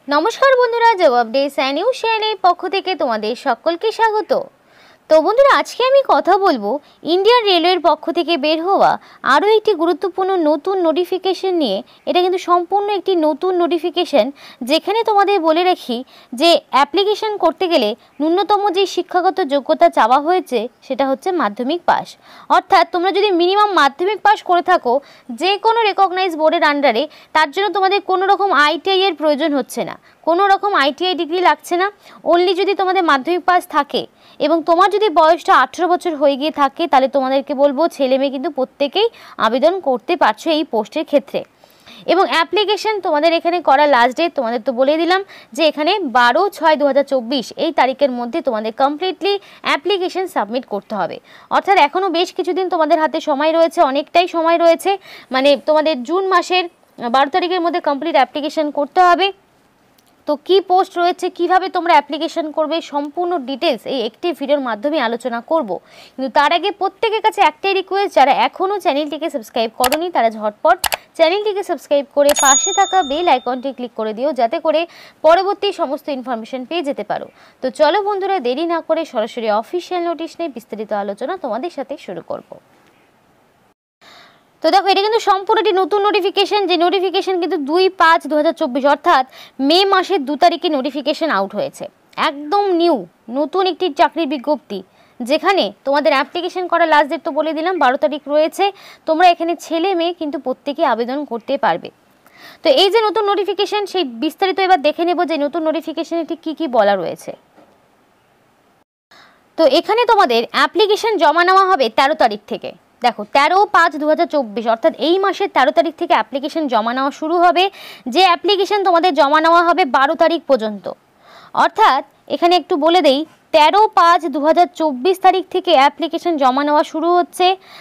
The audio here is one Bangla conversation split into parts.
নমস্কার বন্ধুরা, জবাব ডেস নিউজ চ্যানেলের পক্ষ থেকে তোমাদের সকলকে স্বাগত। তো বন্ধুরা, আজকে আমি কথা বলবো ইন্ডিয়ান রেলওয়ের পক্ষ থেকে বের হওয়া আরও একটি গুরুত্বপূর্ণ নতুন নোটিফিকেশন নিয়ে। এটা কিন্তু সম্পূর্ণ একটি নতুন নোটিফিকেশন, যেখানে তোমাদের বলে রাখি যে অ্যাপ্লিকেশন করতে গেলে ন্যূনতম যে শিক্ষাগত যোগ্যতা চাওয়া হয়েছে সেটা হচ্ছে মাধ্যমিক পাস। অর্থাৎ তোমরা যদি মিনিমাম মাধ্যমিক পাস করে থাকো যে কোনো রেকগনাইজ বোর্ডের আন্ডারে, তার জন্য তোমাদের কোনো রকম আইটিআই এর প্রয়োজন হচ্ছে না, কোনো রকম আইটিআই ডিগ্রি লাগছে না। অনলি যদি তোমাদের মাধ্যমিক পাস থাকে এবং তোমার যদি বয়সটা 18 বছর হয়ে গিয়ে থাকে, তাহলে তোমাদেরকে বলবো ছেলে মেয়ে কিন্তু প্রত্যেকেই আবেদন করতে পারছো এই পোস্টের ক্ষেত্রে। এবং অ্যাপ্লিকেশন তোমাদের এখানে করা লাস্ট ডেট তোমাদের তো বলে দিলাম যে এখানে 12/6/2024 এই তারিখের মধ্যে তোমাদের কমপ্লিটলি অ্যাপ্লিকেশন সাবমিট করতে হবে। অর্থাৎ এখনও বেশ কিছুদিন তোমাদের হাতে সময় রয়েছে, অনেকটাই সময় রয়েছে। মানে তোমাদের জুন মাসের 12 তারিখের মধ্যে কমপ্লিট অ্যাপ্লিকেশন করতে হবে। তো কি পোস্ট রয়েছে, কিভাবে তোমরা অ্যাপ্লিকেশন করবে, সম্পূর্ণ ডিটেলস এই একটি ভিডিওর মাধ্যমে আলোচনা করব। কিন্তু তার আগে প্রত্যেকের কাছে একটাই রিকোয়েস্ট, যারা এখনও চ্যানেলটিকে সাবস্ক্রাইব করোনি তারা ঝটপট চ্যানেলটিকে সাবস্ক্রাইব করে পাশে থাকা বেল আইকনটি ক্লিক করে দিও, যাতে করে পরবর্তী সমস্ত ইনফরমেশন পেয়ে যেতে পারো। তো চলো বন্ধুরা, দেরি না করে সরাসরি অফিসিয়াল নোটিশ নিয়ে বিস্তারিত আলোচনা তোমাদের সাথে শুরু করব। তো দেখো, এটা কিন্তু সম্পূর্ণ একটি নতুন নোটিফিকেশন, যে নোটিফিকেশন কিন্তু 2/5/2024 অর্থাৎ মে মাসের 2 তারিখে নোটিফিকেশন আউট হয়েছে। একদম নিউ নতুন একটি চাকরির বিজ্ঞপ্তি, যেখানে তোমাদের অ্যাপ্লিকেশন করা লাস্ট ডেট তো বলে দিলাম 12 তারিখ রয়েছে। তোমরা এখানে ছেলে মেয়ে কিন্তু প্রত্যেকে আবেদন করতে পারবে। তো এই যে নতুন নোটিফিকেশন, সেই বিস্তারিত এবার দেখে নেব যে নতুন নোটিফিকেশনে ঠিক কী কী বলা রয়েছে। তো এখানে তোমাদের অ্যাপ্লিকেশন জমা নেওয়া হবে 13 তারিখ থেকে। দেখো, 13/5/2024 অর্থাৎ এই মাসের 13 তারিখ থেকে অ্যাপ্লিকেশন জমা নেওয়া শুরু হবে। যে অ্যাপ্লিকেশন তোমাদের জমা নেওয়া হবে 12 তারিখ পর্যন্ত। অর্থাৎ এখানে একটু বলে দেই, 13/5/2024 তারিখ থেকে অ্যাপ্লিকেশন জমা নেওয়া শুরু হচ্ছে।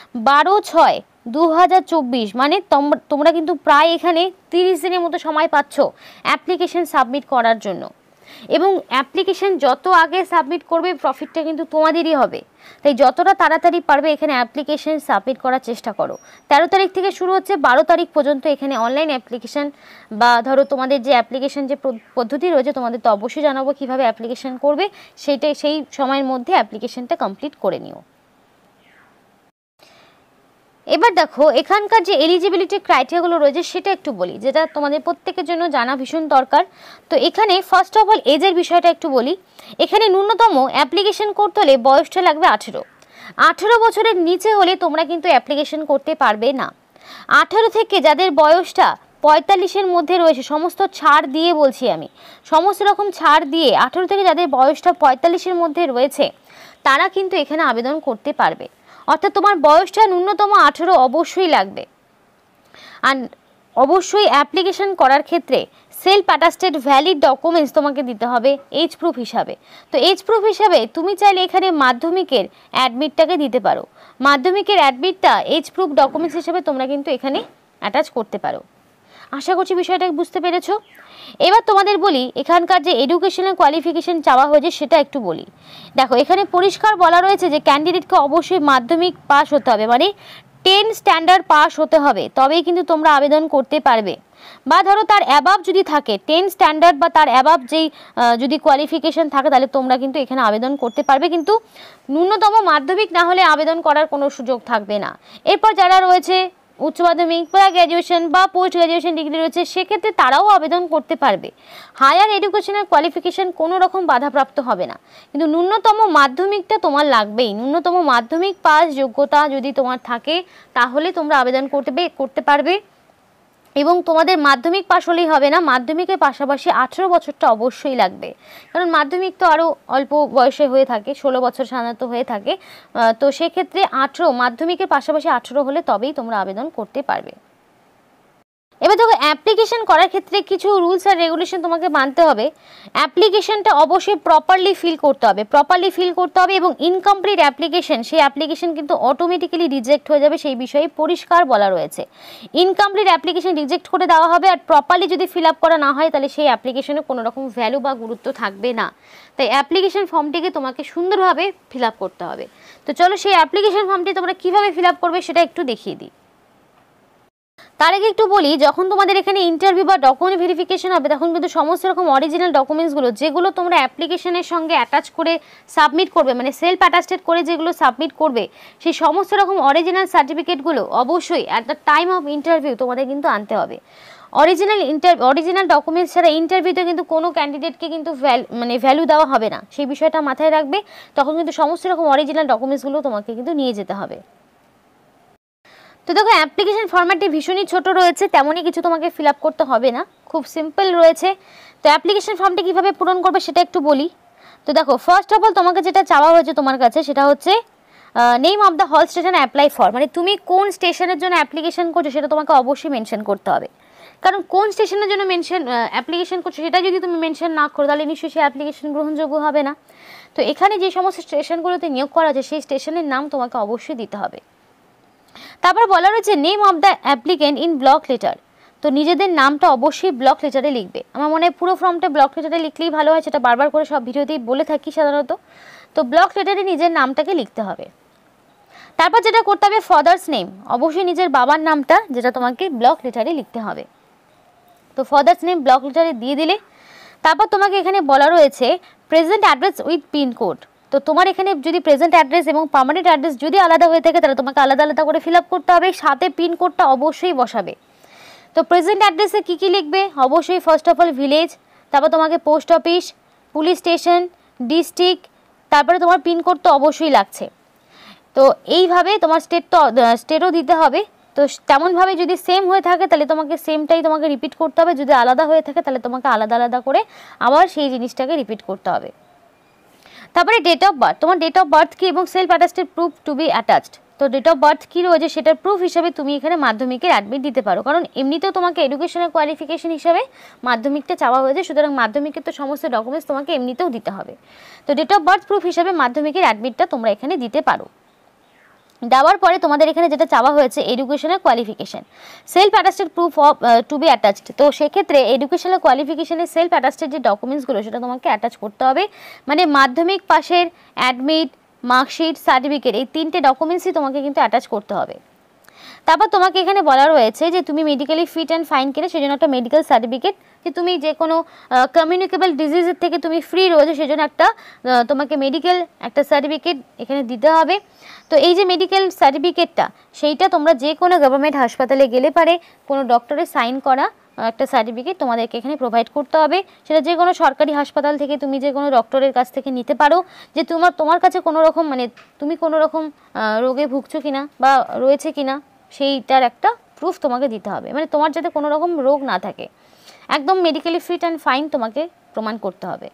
12/6/2024 মানে তোমরা কিন্তু প্রায় এখানে 30 দিনের মতো সময় পাচ্ছ অ্যাপ্লিকেশন সাবমিট করার জন্য। এবং অ্যাপ্লিকেশন যত আগে সাবমিট করবে প্রফিটটা কিন্তু তোমাদেরই হবে। তাই যতটা তাড়াতাড়ি পারবে এখানে অ্যাপ্লিকেশন সাবমিট করার চেষ্টা করো। 13 তারিখ থেকে শুরু হচ্ছে, 12 তারিখ পর্যন্ত এখানে অনলাইন অ্যাপ্লিকেশন বা ধরো তোমাদের যে অ্যাপ্লিকেশন যে পদ্ধতি রয়েছে, তোমাদের তো অবশ্যই জানাবো কীভাবে অ্যাপ্লিকেশন করবে, সেই সময়ের মধ্যে অ্যাপ্লিকেশনটা কমপ্লিট করে নিও। এবার দেখো, এখানকার যে এলিজিবিলিটি ক্রাইটেরিয়াগুলো রয়েছে সেটা একটু বলি, যেটা তোমাদের প্রত্যেকের জন্য জানা ভীষণ দরকার। তো এখানে ফার্স্ট অফ অল এজের বিষয়টা একটু বলি। এখানে ন্যূনতম অ্যাপ্লিকেশন করতে হলে বয়সটা লাগবে 18 বছরের নিচে হলে তোমরা কিন্তু অ্যাপ্লিকেশন করতে পারবে না। 18 থেকে যাদের বয়সটা 45-এর মধ্যে রয়েছে, সমস্ত ছাড় দিয়ে বলছি আমি, সমস্ত রকম ছাড় দিয়ে 18 থেকে যাদের বয়সটা 45-এর মধ্যে রয়েছে তারা কিন্তু এখানে আবেদন করতে পারবে। অর্থাৎ তোমার বয়সটা ন্যূনতম 18 অবশ্যই লাগবে। আর অবশ্যই অ্যাপ্লিকেশন করার ক্ষেত্রে সেলফ অ্যাটাস্টেড ভ্যালিড ডকুমেন্টস তোমাকে দিতে হবে এজ প্রুফ হিসাবে। তো এজ প্রুফ হিসাবে তুমি চাইলে এখানে মাধ্যমিকের অ্যাডমিটটাকে দিতে পারো। মাধ্যমিকের অ্যাডমিটটা এজ প্রুফ ডকুমেন্টস হিসাবে তোমরা কিন্তু এখানে অ্যাটাচ করতে পারো। আশা করছি বিষয়টা বুঝতে পেরেছো। এবার তোমাদের বলি এখানকার যে এডুকেশনাল কোয়ালিফিকেশন চাওয়া হয়েছে সেটা একটু বলি। দেখো, এখানে পরিষ্কার বলা রয়েছে যে ক্যান্ডিডেটকে অবশ্যই মাধ্যমিক পাস হতে হবে, মানে 10 স্ট্যান্ডার্ড পাস হতে হবে, তবেই কিন্তু তোমরা আবেদন করতে পারবে। বা ধরো তার অ্যাবাভ যদি থাকে 10 স্ট্যান্ডার্ড বা তার অ্যাবাভ যেই যদি কোয়ালিফিকেশন থাকে, তাহলে তোমরা কিন্তু এখানে আবেদন করতে পারবে। কিন্তু ন্যূনতম মাধ্যমিক না হলে আবেদন করার কোনো সুযোগ থাকবে না। এরপর যারা রয়েছে উচ্চ মাধ্যমিক বা গ্র্যাজুয়েশন বা পোস্ট গ্র্যাজুয়েশন ডিগ্রি রয়েছে, সেক্ষেত্রে তারাও আবেদন করতে পারবে। হায়ার এডুকেশনাল কোয়ালিফিকেশন কোনো রকম বাধাপ্রাপ্ত হবে না, কিন্তু ন্যূনতম মাধ্যমিকটা তোমার লাগবেই। ন্যূনতম মাধ্যমিক পাস যোগ্যতা যদি তোমার থাকে তাহলে তোমরা আবেদন করতে পারবে। এবং তোমাদের মাধ্যমিক পাস হলেই হবে না, মাধ্যমিকের পাশাপাশি 18 বছরটা অবশ্যই লাগবে। কারণ মাধ্যমিক তো আরও অল্প বয়সে হয়ে থাকে, 16 বছর সাধারণত হয়ে থাকে। তো সেক্ষেত্রে মাধ্যমিকের পাশাপাশি 18 হলে তবেই তোমরা আবেদন করতে পারবে। এবার দেখো, অ্যাপ্লিকেশন করার ক্ষেত্রে কিছু রুলস আর রেগুলেশন তোমাকে মানতে হবে। অ্যাপ্লিকেশনটা অবশ্যই প্রপারলি ফিল করতে হবে এবং ইনকমপ্লিট অ্যাপ্লিকেশন, সেই অ্যাপ্লিকেশন কিন্তু অটোমেটিক্যালি রিজেক্ট হয়ে যাবে, সেই বিষয়ে পরিষ্কার বলা রয়েছে। ইনকমপ্লিট অ্যাপ্লিকেশন রিজেক্ট করে দেওয়া হবে, আর প্রপারলি যদি ফিল আপ করা না হয় তাহলে সেই অ্যাপ্লিকেশনে কোনো রকম ভ্যালু বা গুরুত্ব থাকবে না। তাই অ্যাপ্লিকেশন ফর্মটিকে তোমাকে সুন্দরভাবে ফিল আপ করতে হবে। তো চলো সেই অ্যাপ্লিকেশন ফর্মটি তোমরা কীভাবে ফিল আপ করবে সেটা একটু দেখিয়ে দিই। তার আগে একটু বলি, যখন তোমাদের এখানে ইন্টারভিউ বা ডকুমেন্ট ভেরিফিকেশন হবে তখন কিন্তু সমস্ত রকম অরিজিনাল ডকুমেন্টসগুলো যেগুলো তোমরা অ্যাপ্লিকেশনের সঙ্গে অ্যাটাচ করে সাবমিট করবে, মানে সেলফ অ্যাটাস্টেড করে যেগুলো সাবমিট করবে, সেই সমস্ত রকম অরিজিনাল সার্টিফিকেটগুলো অবশ্যই at the time of interview তোমাদের কিন্তু আনতে হবে। অরিজিনাল ডকুমেন্টস ছাড়া ইন্টারভিউতে কিন্তু কোনো ক্যান্ডিডেটকে কিন্তু ভ্যালু দেওয়া হবে না, সেই বিষয়টা মাথায় রাখবে। তখন কিন্তু সমস্ত রকম অরিজিনাল ডকুমেন্টসগুলো তোমাকে কিন্তু নিয়ে যেতে হবে। তো দেখো অ্যাপ্লিকেশন ফরম্যাটটি ভীষণই ছোট রয়েছে, তেমনই কিছু তোমাকে ফিল আপ করতে হবে না, খুব সিম্পল রয়েছে। তো অ্যাপ্লিকেশন ফর্মটি কীভাবে পূরণ করবে সেটা একটু বলি। তো দেখো ফার্স্ট অফ অল তোমাকে যেটা চাওয়া হয়েছে তোমার কাছে সেটা হচ্ছে name of the hall station apply for, মানে তুমি কোন স্টেশনের জন্য অ্যাপ্লিকেশন করছো সেটা তোমাকে অবশ্যই মেনশন করতে হবে। কারণ কোন স্টেশনের জন্য অ্যাপ্লিকেশন করছো সেটা যদি তুমি মেনশন না করো তাহলে নিশ্চয়ই সেই অ্যাপ্লিকেশন গ্রহণযোগ্য হবে না। তো এখানে যে সমস্ত স্টেশনগুলোতে নিয়োগ করা আছে সেই স্টেশনের নাম তোমাকে অবশ্যই দিতে হবে। তারপর বলা রয়েছে name of the applicant in block letter, তো নিজেদের নামটা অবশ্যই ব্লক লেটারে লিখবে। আমার মনে হয় পুরো ফর্মটা ব্লক লেটারে লিখলেই ভালো হয়, সেটা বারবার করে সব ভিডিওতেই বলে থাকি সাধারণত। তো ব্লক লেটারে নিজের নামটাকে লিখতে হবে। তারপর যেটা করতে হবে ফাদার্স নেম, অবশ্যই নিজের বাবার নামটা যেটা তোমাকে ব্লক লেটারে লিখতে হবে। তো ফাদার্স নেম ব্লক লেটারে দিয়ে দিলে তারপর তোমাকে এখানে বলা রয়েছে প্রেজেন্ট অ্যাড্রেস উইথ পিনকোড, তো তোমার এখানে যদি প্রেজেন্ট অ্যাড্রেস এবং পার্মানেন্ট অ্যাড্রেস যদি আলাদা হয়ে থাকে তাহলে তোমাকে আলাদা আলাদা করে ফিল আপ করতে হবে, সাথে পিনকোডটা অবশ্যই বসাবে। তো প্রেজেন্ট অ্যাড্রেসে কী কী লিখবে, অবশ্যই ফার্স্ট অফ অল ভিলেজ, তারপর তোমাকে post office, police station, district, তারপরে তোমার পিনকোড তো অবশ্যই লাগছে। তো এইভাবে তোমার স্টেটও দিতে হবে। তো তেমনভাবে যদি সেম হয়ে থাকে তাহলে তোমাকে সেমটাই তোমাকে রিপিট করতে হবে, যদি আলাদা হয়ে থাকে তাহলে তোমাকে আলাদা আলাদা করে আবার সেই জিনিসটাকে রিপিট করতে হবে। তারপরে ডেট অফ বার্থ, তোমার ডেট অফ বার্থ কি এবং self attested proof to be attached. তো ডেট অফ বার্থ কী রয়েছে সেটার প্রুফ হিসাবে তুমি এখানে মাধ্যমিকের অ্যাডমিট দিতে পারো, কারণ এমনিতেও তোমাকে এডুকেশনাল কোয়ালিফিকেশন হিসাবে মাধ্যমিকটা চাওয়া হয়েছে, সুতরাং মাধ্যমিকের তো সমস্ত ডকুমেন্টস তোমাকে এমনিতেও দিতে হবে। তো ডেট অফ বার্থ প্রুফ হিসাবে মাধ্যমিকের অ্যাডমিটটা তোমরা এখানে দিতে পারো। দেওয়ার পরে তোমাদের এখানে যেটা চাওয়া হয়েছে educational qualification, self attested proof of to be attached. তো সেক্ষেত্রে এডুকেশনাল কোয়ালিফিকেশনের সেলফ অ্যাটাস্টেড যে ডকুমেন্টসগুলো সেটা তোমাকে অ্যাটাচ করতে হবে, মানে মাধ্যমিক পাশের অ্যাডমিট, মার্কশিট, সার্টিফিকেট, এই তিনটে ডকুমেন্টসই তোমাকে কিন্তু অ্যাটাচ করতে হবে। তারপর তোমাকে এখানে বলা রয়েছে যে তুমি মেডিকেলি ফিট অ্যান্ড ফাইন কিনা সেজন্য একটা মেডিকেল সার্টিফিকেট, যে তুমি যে কোনো কমিউনিকেবল ডিজিজের থেকে তুমি ফ্রি রয়েছে সেজন্য একটা তোমাকে মেডিকেল একটা সার্টিফিকেট এখানে দিতে হবে। তো এই যে মেডিকেল সার্টিফিকেটটা সেইটা তোমরা যে কোনো গভর্নমেন্ট হাসপাতালে গেলে পারে কোনো ডক্টরের সাইন করা একটা সার্টিফিকেট তোমাদেরকে এখানে প্রোভাইড করতে হবে, সেটা যে কোনো সরকারি হাসপাতাল থেকে তুমি যে কোনো ডক্টরের কাছ থেকে নিতে পারো, যে তোমার কাছে কোনো রকম মানে তুমি কোনো রকম রোগে ভুগছো কিনা বা রয়েছে কিনা সেইটার একটা প্রুফ তোমাকে দিতে হবে, মানে তোমার যাতে কোনো রকম রোগ না থাকে, একদম মেডিকেলি ফিট অ্যান্ড ফাইন তোমাকে প্রমাণ করতে হবে।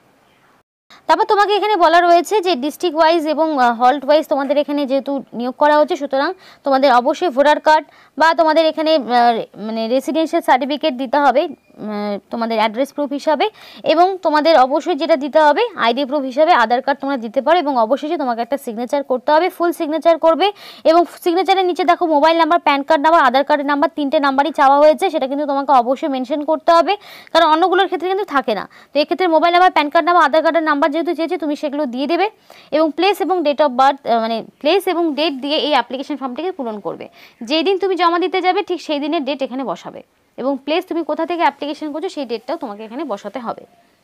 তারপর তোমাকে এখানে বলা রয়েছে যে ডিস্ট্রিক্ট ওয়াইজ এবং হল্ট ওয়াইজ তোমাদের এখানে যেহেতু নিয়োগ করা হচ্ছে সুতরাং তোমাদের অবশ্যই ভোটার কার্ড বা তোমাদের এখানে মানে রেসিডেন্সিয়াল সার্টিফিকেট দিতে হবে তোমাদের অ্যাড্রেস প্রুফ হিসাবে, এবং তোমাদের অবশ্যই যেটা দিতে হবে আইডি প্রুফ হিসাবে আধার কার্ড তোমরা দিতে পারো, এবং অবশ্যই তোমাকে একটা সিগনেচার করতে হবে, ফুল সিগনেচার করবে, এবং সিগনেচারের নিচে দেখো mobile number, pan card number, Aadhaar কার্ডের নাম্বার, তিনটে নাম্বারই চাওয়া হয়েছে, সেটা কিন্তু তোমাকে অবশ্যই মেনশন করতে হবে, কারণ অন্যগুলোর ক্ষেত্রে কিন্তু থাকে না। তো এক্ষেত্রে mobile number, pan card number, Aadhaar কার্ডের নাম্বার যেহেতু চেয়েছে তুমি সেগুলো দিয়ে দেবে, এবং প্লেস এবং ডেট অফ বার্থ মানে প্লেস এবং ডেট দিয়ে এই অ্যাপ্লিকেশন ফর্মটিকে পূরণ করবে। যেই দিন তুমি জমা দিতে যাবে ঠিক সেই দিনের ডেট এখানে বসাবে, এবং প্লেস তুমি কোথা থেকে অ্যাপ্লিকেশন করছো সেই ডেটটাও তোমাকে এখানে বসাতে হবে।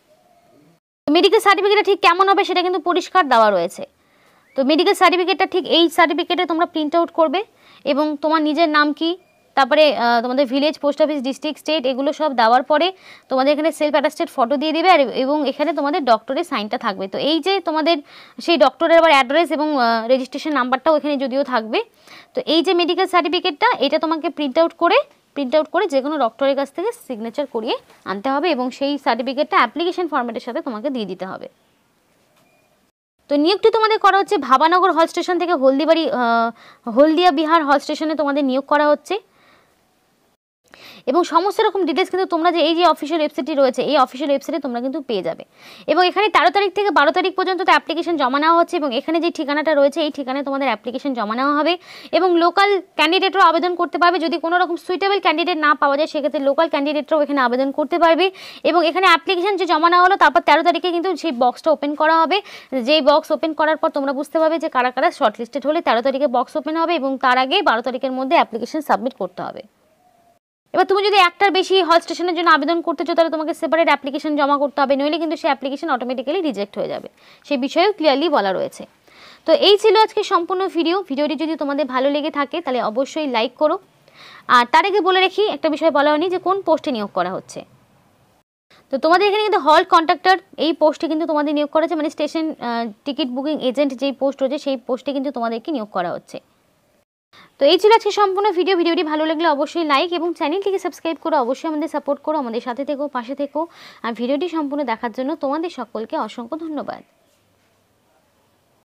মেডিকেল সার্টিফিকেটটা ঠিক কেমন হবে সেটা কিন্তু পরিষ্কার দেওয়া রয়েছে। তো মেডিকেল সার্টিফিকেটটা ঠিক এই সার্টিফিকেটে তোমরা প্রিন্ট আউট করবে, এবং তোমার নিজের নাম কি, তারপরে তোমাদের village, post office, district, state এগুলো সব দেওয়ার পরে তোমাদের এখানে সেলফ অ্যাটাস্টেড ফটো দিয়ে দেবে, এবং এখানে তোমাদের ডক্টরের সাইনটা থাকবে। তো এই যে তোমাদের সেই ডক্টরের আবার অ্যাড্রেস এবং রেজিস্ট্রেশন নাম্বারটাও এখানে যদিও থাকবে। তো এই যে মেডিকেল সার্টিফিকেটটা এটা তোমাকে প্রিন্ট আউট করে যে কোনো ডক্টরের কাছ থেকে সিগনেচার করিয়ে আনতে হবে, এবং সেই সার্টিফিকেটটা অ্যাপ্লিকেশন ফরম্যাটের সাথে তোমাকে দিয়ে দিতে হবে। তো নিয়োগটি তোমাদের করা হচ্ছে ভাবানগর হল স্টেশন থেকে হলদিয়া বিহার হল স্টেশনে তোমাদের নিয়োগ করা হচ্ছে, এবং সমস্ত রকম ডিটেলস কিন্তু তোমরা যে এই যে অফিসিয়াল ওয়েবসাইটটি রয়েছে এই অফিসিয়াল ওয়েবসাইটে তোমরা কিন্তু পেয়ে যাবে। এবং এখানে 13 তারিখ থেকে 12 তারিখ পর্যন্ত তো অ্যাপ্লিকেশন জমা নেওয়া হচ্ছে, এবং এখানে যে ঠিকানাটা রয়েছে এই ঠিকানায় তোমাদের অ্যাপ্লিকেশন জমা নেওয়া হবে, এবং লোকাল ক্যান্ডিডেটরাও আবেদন করতে পারবে। যদি কোনো রকম সুইটেবল ক্যান্ডিডেট না পাওয়া যায় সেক্ষেত্রে লোকাল ক্যান্ডিডেটরাও এখানে আবেদন করতে পারবে। এবং এখানে অ্যাপ্লিকেশন যে জমা নেওয়া হলো তারপর 13 তারিখে কিন্তু সেই বক্সটা ওপেন করা হবে, যেই বক্স ওপেন করার পর তোমরা বুঝতে পারবে যে কারা কারা শর্টলিস্টেড হলে 13 তারিখে বক্স ওপেন হবে, এবং তার আগে 12 তারিখের মধ্যে অ্যাপ্লিকেশন সাবমিট করতে হবে। এবার তুমি যদি একটার বেশি হল স্টেশনের জন্য আবেদন করতে চাও তাহলে তোমাকে সেপারেট অ্যাপ্লিকেশন জমা করতে হবে, নইলে কিন্তু সেই অ্যাপ্লিকেশন অটোমেটিক্যালি রিজেক্ট হয়ে যাবে, সেই বিষয়েও ক্লিয়ারলি বলা রয়েছে। তো এই ছিল আজকে সম্পূর্ণ ভিডিওটি যদি তোমাদের ভালো লেগে থাকে তাহলে অবশ্যই লাইক করো। আর তার আগে বলে রাখি, একটা বিষয় বলা হয়নি যে কোন পোস্টে নিয়োগ করা হচ্ছে। তো তোমাদের এখানে কিন্তু হল কন্ট্রাক্টর এই পোস্টে কিন্তু তোমাদের নিয়োগ করা হচ্ছে, মানে স্টেশন টিকিট বুকিং এজেন্ট যেই পোস্ট রয়েছে সেই পোস্টে কিন্তু তোমাদেরকে নিয়োগ করা হচ্ছে। তো এই ছিল আজকে সম্পূর্ণ ভিডিওটি ভালো লাগলে অবশ্যই লাইক এবং চ্যানেলটিকে সাবস্ক্রাইব করে অবশ্যই আমাদের সাপোর্ট করো, আমাদের সাথে থেকো, পাশে থেকো। আর ভিডিওটি সম্পূর্ণ দেখার জন্য তোমাদের সকলকে অসংখ্য ধন্যবাদ।